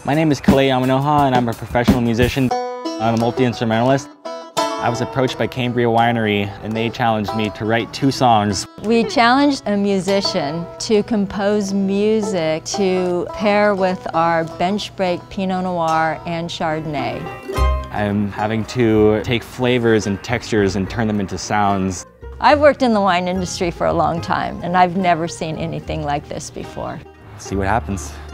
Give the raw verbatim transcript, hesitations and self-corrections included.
My name is Kalei Yamanoha and I'm a professional musician. I'm a multi-instrumentalist. I was approached by Cambria Winery and they challenged me to write two songs. We challenged a musician to compose music to pair with our Benchbreak Pinot Noir and Chardonnay. I'm having to take flavors and textures and turn them into sounds. I've worked in the wine industry for a long time and I've never seen anything like this before. See what happens.